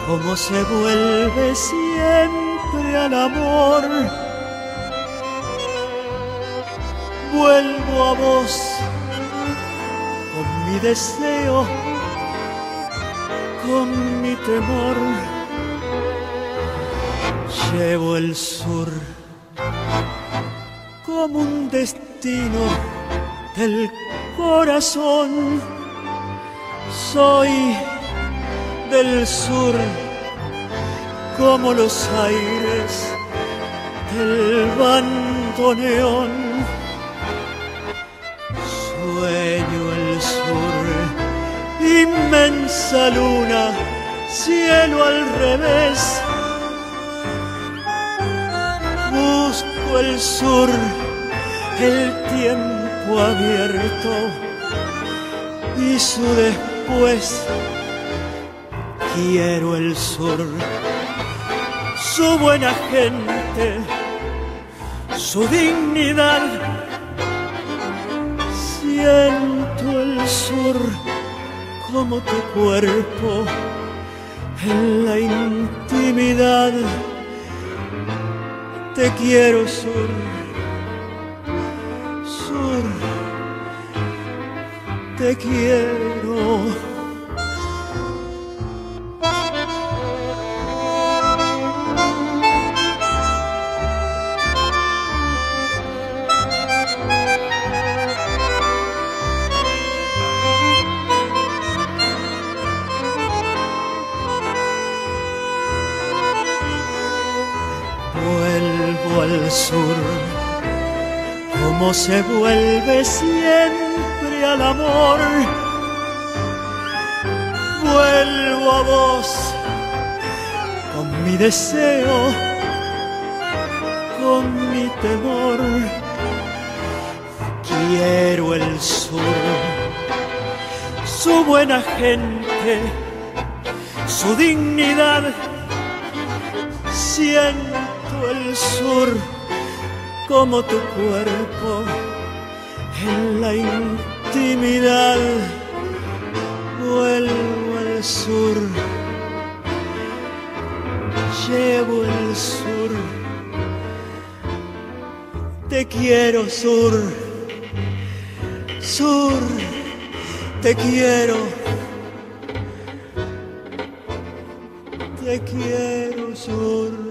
cómo se vuelve siempre al amor. Vuelvo a vos con mi deseo, con mi temor. Llevo el sur como un destino del corazón. Soy del sur como los aires del bandoneón. Sueño el sur, inmensa luna, cielo al revés. Busco el sur, el tiempo abierto y su después. Quiero el sur, su buena gente, su dignidad. Siento el sur como tu cuerpo en la intimidad. Te quiero sur, sur, te quiero. Vuelvo al sur, como se vuelve siempre al amor. Vuelvo a vos con mi deseo, con mi temor. Quiero el sur, su buena gente, su dignidad. Siento el sur como tu cuerpo en la intimidad. Vuelvo al sur, llevo el sur. Te quiero sur, sur, te quiero. Te quiero sur.